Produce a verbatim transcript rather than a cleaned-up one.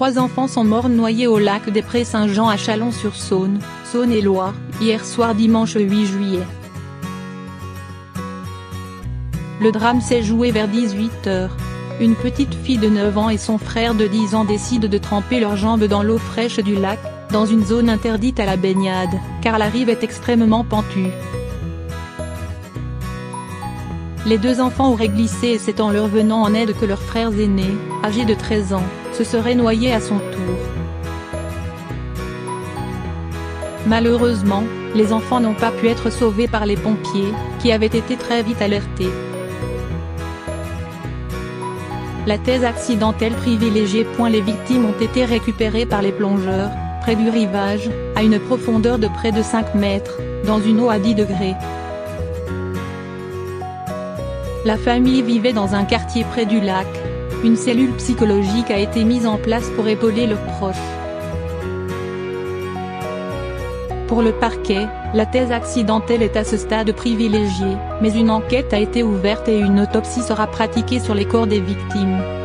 Trois enfants sont morts noyés au lac des Prés Saint-Jean à Chalon-sur-Saône, Saône-et-Loire, hier soir dimanche huit juillet. Le drame s'est joué vers dix-huit heures. Une petite fille de neuf ans et son frère de dix ans décident de tremper leurs jambes dans l'eau fraîche du lac, dans une zone interdite à la baignade, car la rive est extrêmement pentue. Les deux enfants auraient glissé et c'est en leur venant en aide que leurs frères aînés, âgés de treize ans, se seraient noyés à son tour. Malheureusement, les enfants n'ont pas pu être sauvés par les pompiers, qui avaient été très vite alertés. La thèse accidentelle privilégiée. Les victimes ont été récupérées par les plongeurs, près du rivage, à une profondeur de près de cinq mètres, dans une eau à dix degrés. La famille vivait dans un quartier près du lac. Une cellule psychologique a été mise en place pour épauler leurs proches. Pour le parquet, la thèse accidentelle est à ce stade privilégiée, mais une enquête a été ouverte et une autopsie sera pratiquée sur les corps des victimes.